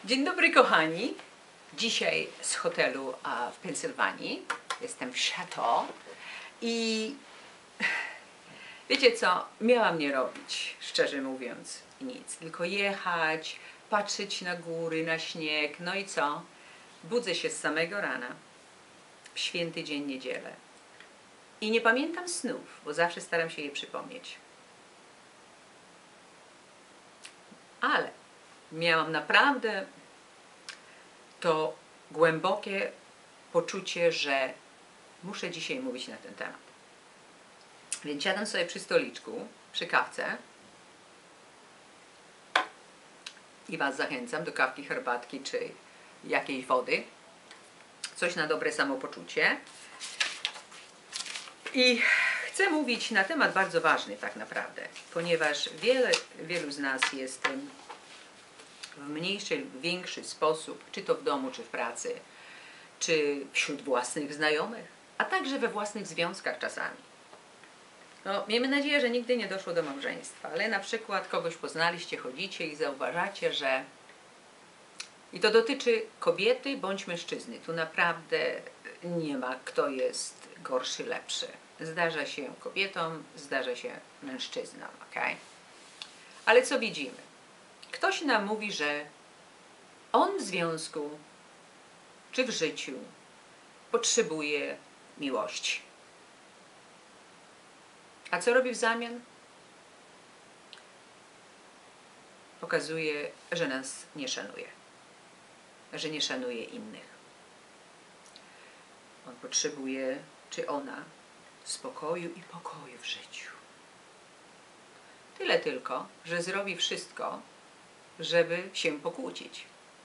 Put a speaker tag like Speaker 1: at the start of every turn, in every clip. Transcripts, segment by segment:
Speaker 1: Dzień dobry kochani, dzisiaj z hotelu w Pensylwanii, jestem w Chateau i wiecie co, miałam nie robić, szczerze mówiąc, nic, tylko jechać, patrzeć na góry, na śnieg, no i co, budzę się z samego rana, w święty dzień niedzielę i nie pamiętam snów, bo zawsze staram się je przypomnieć, ale miałam naprawdę to głębokie poczucie, że muszę dzisiaj mówić na ten temat. Więc siadam sobie przy stoliczku, przy kawce i Was zachęcam do kawki, herbatki czy jakiejś wody. Coś na dobre samopoczucie. I chcę mówić na temat bardzo ważny tak naprawdę, ponieważ wielu z nas jest w mniejszy lub większy sposób, czy to w domu, czy w pracy, czy wśród własnych znajomych, a także we własnych związkach czasami. No, miejmy nadzieję, że nigdy nie doszło do małżeństwa, ale na przykład kogoś poznaliście, chodzicie i zauważacie, że i to dotyczy kobiety bądź mężczyzny. Tu naprawdę nie ma kto jest gorszy, lepszy. Zdarza się kobietom, zdarza się mężczyznom, ok? Ale co widzimy? Ktoś nam mówi, że on w związku czy w życiu potrzebuje miłości. A co robi w zamian? Pokazuje, że nas nie szanuje, że nie szanuje innych. On potrzebuje, czy ona, spokoju i pokoju w życiu. Tyle tylko, że zrobi wszystko, żeby się pokłócić.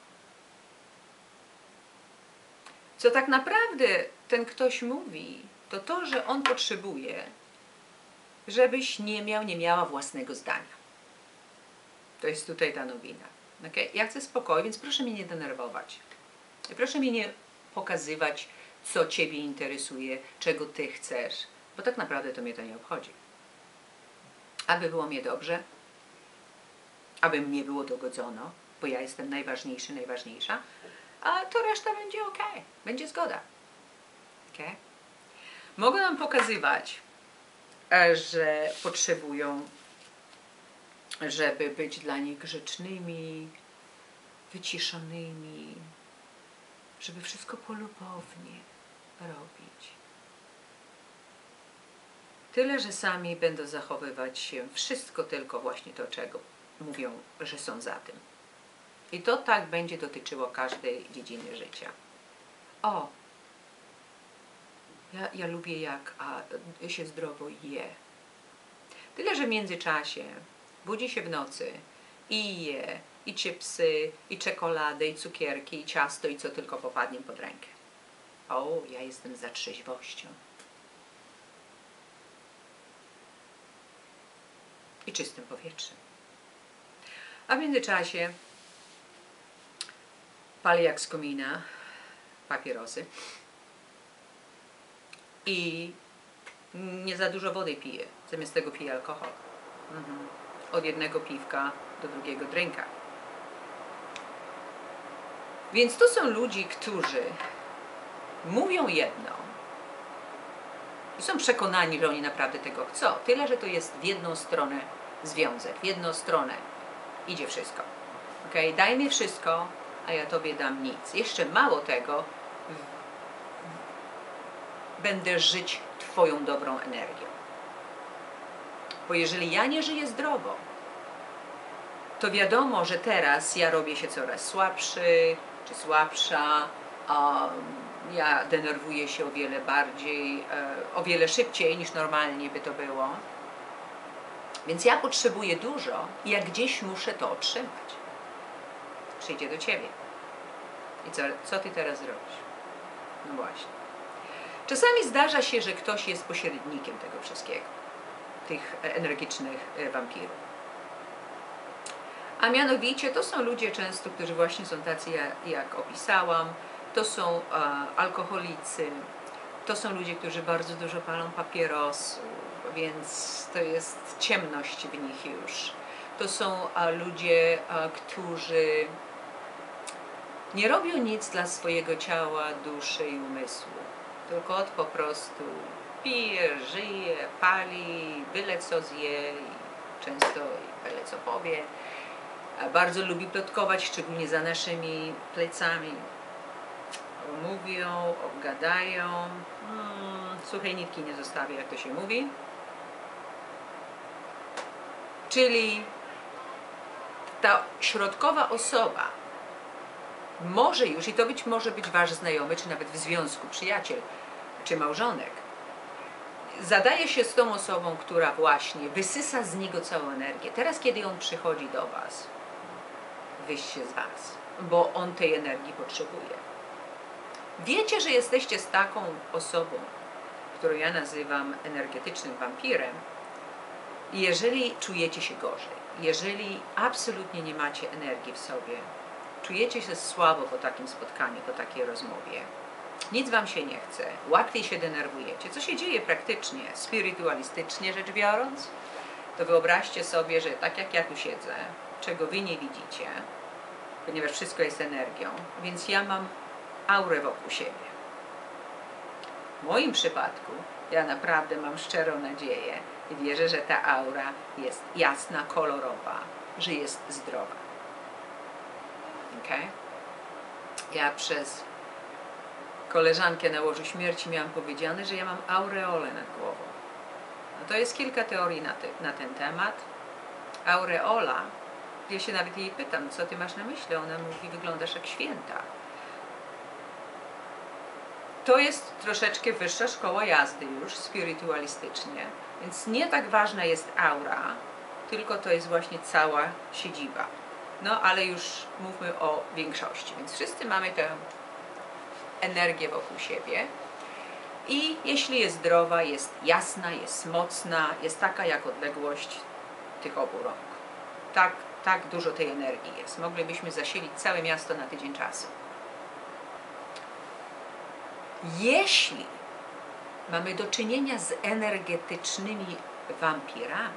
Speaker 1: Co tak naprawdę ten ktoś mówi, to to, że on potrzebuje, żebyś nie miała własnego zdania. To jest tutaj ta nowina. Okay? Ja chcę spokoju, więc proszę mnie nie denerwować. Proszę mi nie pokazywać, co Ciebie interesuje, czego Ty chcesz, bo tak naprawdę to mnie to nie obchodzi. Aby było mnie dobrze, aby mnie było dogodzono, bo ja jestem najważniejszy, najważniejsza, a to reszta będzie ok, będzie zgoda. Okay? Mogą nam pokazywać, że potrzebują, żeby być dla nich grzecznymi, wyciszonymi, żeby wszystko polubownie robić. Tyle, że sami będą zachowywać się wszystko tylko właśnie to, czego mówią, że są za tym. I to tak będzie dotyczyło każdej dziedziny życia. O, ja lubię jak się zdrowo je. Tyle, że w międzyczasie budzi się w nocy i je, i chipsy, i czekoladę, i cukierki, i ciasto, i co tylko popadnie pod rękę. O, ja jestem za trzeźwością. I czystym powietrzem. A w międzyczasie pali jak z komina papierosy i nie za dużo wody pije, zamiast tego pije alkohol. Od jednego piwka do drugiego drinka. Więc to są ludzie, którzy mówią jedno i są przekonani, że oni naprawdę tego chcą. Tyle, że to jest w jedną stronę związek, w jedną stronę idzie wszystko. Okay? Daj mi wszystko, a ja Tobie dam nic. Jeszcze mało tego, będę żyć Twoją dobrą energią. Bo jeżeli ja nie żyję zdrowo, to wiadomo, że teraz ja robię się coraz słabszy czy słabsza, ja denerwuję się o wiele bardziej, o wiele szybciej niż normalnie by to było. Więc ja potrzebuję dużo i ja gdzieś muszę to otrzymać. Przyjdzie do Ciebie. I co Ty teraz zrobisz? No właśnie. Czasami zdarza się, że ktoś jest pośrednikiem tego wszystkiego. Tych energicznych wampirów. A mianowicie to są ludzie często, którzy właśnie są tacy, jak opisałam. To są alkoholicy. To są ludzie, którzy bardzo dużo palą papierosów, więc to jest ciemność w nich już. To są ludzie, którzy Nie robią nic dla swojego ciała, duszy i umysłu. Tylko po prostu pije, żyje, pali, byle co zje i często byle co powie. A bardzo lubi plotkować, szczególnie za naszymi plecami. Mówią, obgadają, suchej nitki nie zostawię, jak to się mówi. Czyli ta środkowa osoba może już, i to może być wasz znajomy, czy nawet w związku, przyjaciel, czy małżonek, zadaje się z tą osobą, która właśnie wysysa z niego całą energię. Teraz, kiedy on przychodzi do was, wyjście z was, bo on tej energii potrzebuje. Wiecie, że jesteście z taką osobą, którą ja nazywam energetycznym wampirem, i jeżeli czujecie się gorzej, jeżeli absolutnie nie macie energii w sobie, czujecie się słabo po takim spotkaniu, po takiej rozmowie, nic wam się nie chce, łatwiej się denerwujecie, co się dzieje praktycznie, spirytualistycznie rzecz biorąc, to wyobraźcie sobie, że tak jak ja tu siedzę, czego wy nie widzicie, ponieważ wszystko jest energią, więc ja mam aurę wokół siebie. W moim przypadku ja naprawdę mam szczerą nadzieję i wierzę, że ta aura jest jasna, kolorowa, że jest zdrowa. Okay? Ja przez koleżankę na łożu śmierci miałam powiedziane, że ja mam aureolę nad głową. No to jest kilka teorii na ten temat. Aureola, ja się nawet jej pytam, co ty masz na myśli? Ona mówi, wyglądasz jak święta. To jest troszeczkę wyższa szkoła jazdy już, spirytualistycznie, więc nie tak ważna jest aura, tylko to jest właśnie cała siedziba. No ale już mówmy o większości, więc wszyscy mamy tę energię wokół siebie i jeśli jest zdrowa, jest jasna, jest mocna, jest taka jak odległość tych obu rąk. Tak dużo tej energii jest. Moglibyśmy zasilić całe miasto na tydzień czasu. Jeśli mamy do czynienia z energetycznymi wampirami,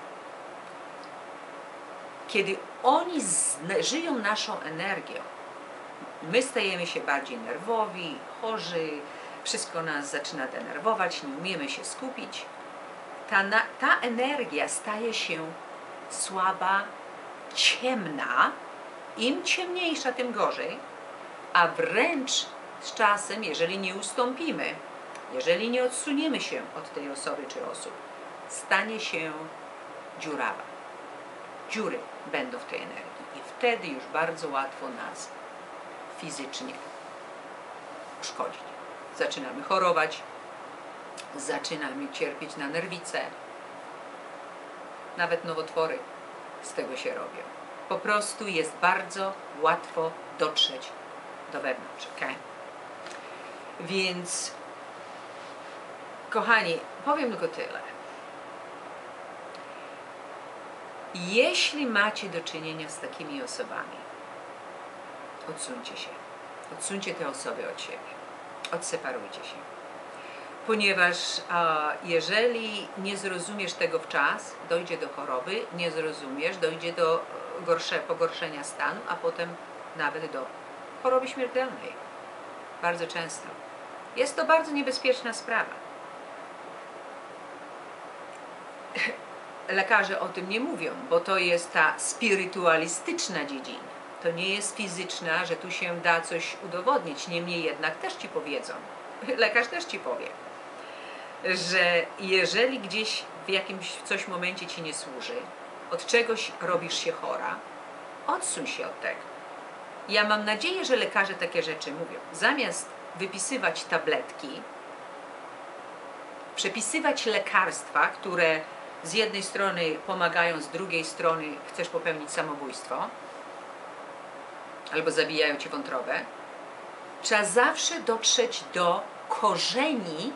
Speaker 1: kiedy oni żyją naszą energią, my stajemy się bardziej nerwowi, chorzy, wszystko nas zaczyna denerwować, nie umiemy się skupić. Ta energia staje się słaba, ciemna, im ciemniejsza, tym gorzej, a wręcz z czasem, jeżeli nie ustąpimy, jeżeli nie odsuniemy się od tej osoby czy osób, stanie się dziurawa. Dziury będą w tej energii i wtedy już bardzo łatwo nas fizycznie uszkodzić. Zaczynamy chorować, zaczynamy cierpieć na nerwice, nawet nowotwory z tego się robią. Po prostu jest bardzo łatwo dotrzeć do wewnątrz, okay? Więc, kochani, powiem tylko tyle. Jeśli macie do czynienia z takimi osobami, odsuńcie się. Odsuńcie te osoby od siebie. Odseparujcie się. Ponieważ jeżeli nie zrozumiesz tego w czas, dojdzie do choroby, nie zrozumiesz, dojdzie do pogorszenia stanu, a potem nawet do choroby śmiertelnej. Bardzo często. Jest to bardzo niebezpieczna sprawa. Lekarze o tym nie mówią, bo to jest ta spirytualistyczna dziedzina. To nie jest fizyczna, że tu się da coś udowodnić. Niemniej jednak też ci powiedzą, lekarz też ci powie, że jeżeli gdzieś w jakimś coś momencie ci nie służy, od czegoś robisz się chora, odsuń się od tego. Ja mam nadzieję, że lekarze takie rzeczy mówią. Zamiast wypisywać tabletki, przepisywać lekarstwa, które z jednej strony pomagają, z drugiej strony chcesz popełnić samobójstwo albo zabijają ci wątrobę, trzeba zawsze dotrzeć do korzeni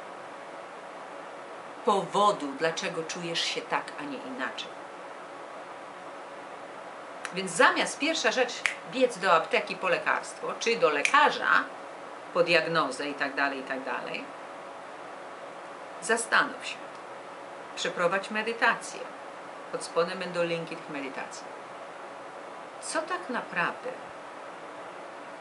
Speaker 1: powodu, dlaczego czujesz się tak, a nie inaczej. Więc zamiast pierwsza rzecz biec do apteki po lekarstwo, czy do lekarza po diagnozę i tak dalej, zastanów się. Przeprowadź medytację. Pod spodem będą linki tych medytacji. Co tak naprawdę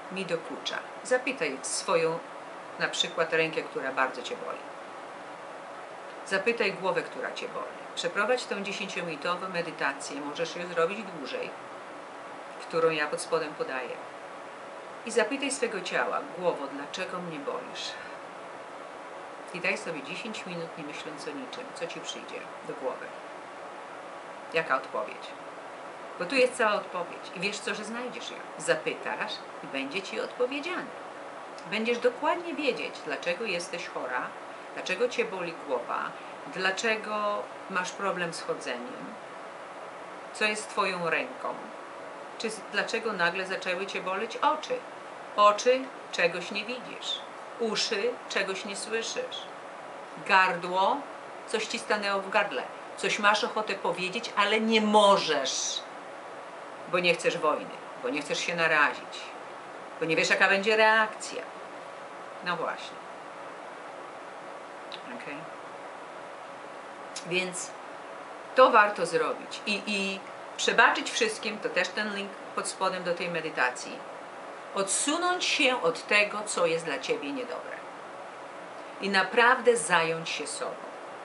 Speaker 1: mi dokucza. Zapytaj swoją na przykład rękę, która bardzo Cię boli. Zapytaj głowę, która Cię boli. Przeprowadź tę 10-minutową medytację, możesz ją zrobić dłużej, którą ja pod spodem podaję. I zapytaj swego ciała, głowo, dlaczego mnie bolisz? I daj sobie 10 minut nie myśląc o niczym, co Ci przyjdzie do głowy. Jaka odpowiedź? Bo tu jest cała odpowiedź i wiesz co, że znajdziesz ją. Zapytasz i będzie Ci odpowiedziane. Będziesz dokładnie wiedzieć, dlaczego jesteś chora, dlaczego Cię boli głowa, dlaczego masz problem z chodzeniem, co jest Twoją ręką, czy dlaczego nagle zaczęły Cię boleć oczy. Oczy, czegoś nie widzisz, uszy, czegoś nie słyszysz, gardło, coś Ci stanęło w gardle, coś masz ochotę powiedzieć, ale nie możesz, bo nie chcesz wojny, bo nie chcesz się narazić, bo nie wiesz, jaka będzie reakcja. No właśnie. Okay. Więc to warto zrobić i przebaczyć wszystkim, to też ten link pod spodem do tej medytacji. Odsunąć się od tego, co jest dla Ciebie niedobre. I naprawdę zająć się sobą.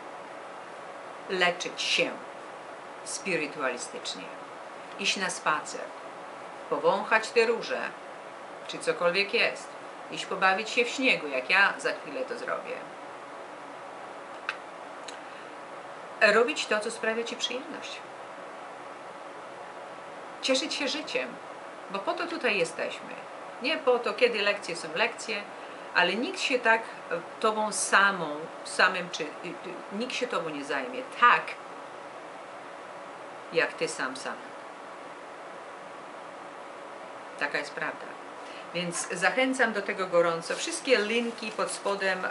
Speaker 1: Leczyć się spirytualistycznie. Iść na spacer. Powąchać te róże, czy cokolwiek jest. Iść pobawić się w śniegu, jak ja za chwilę to zrobię. Robić to, co sprawia Ci przyjemność. Cieszyć się życiem, bo po to tutaj jesteśmy. Nie po to, kiedy lekcje są lekcje, ale nikt się tak Tobą samym, czy nikt się Tobą nie zajmie tak, jak Ty sam. Taka jest prawda. Więc zachęcam do tego gorąco. Wszystkie linki pod spodem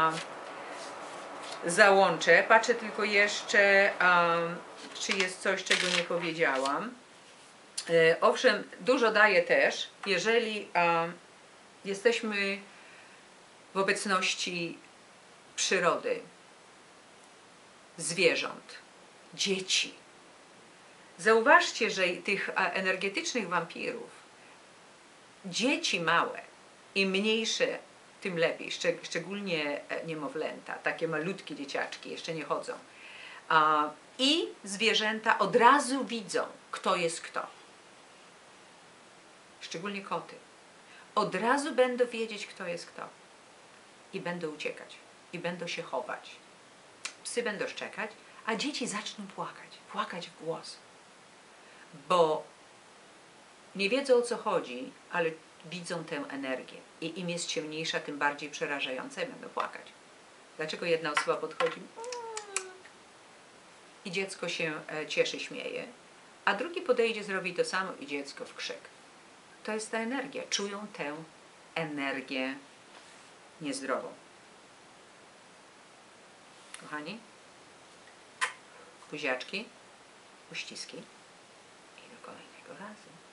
Speaker 1: załączę. Patrzę tylko jeszcze, czy jest coś, czego nie powiedziałam. Owszem, dużo daje też, jeżeli jesteśmy w obecności przyrody, zwierząt, dzieci. Zauważcie, że tych energetycznych wampirów, dzieci małe, im mniejsze, tym lepiej, szczególnie niemowlęta, takie malutkie dzieciaczki, jeszcze nie chodzą. I zwierzęta od razu widzą, kto jest kto. Szczególnie koty. Od razu będą wiedzieć, kto jest kto. I będą uciekać. I będą się chować. Psy będą szczekać, a dzieci zaczną płakać. Płakać w głos. Bo nie wiedzą, o co chodzi, ale widzą tę energię. I im jest ciemniejsza, tym bardziej przerażająca i będą płakać. Dlaczego jedna osoba podchodzi i dziecko się cieszy, śmieje, a drugi podejdzie, zrobi to samo i dziecko w krzyk. To jest ta energia. Czują tę energię niezdrową. Kochani, buziaczki, uściski i do kolejnego razu.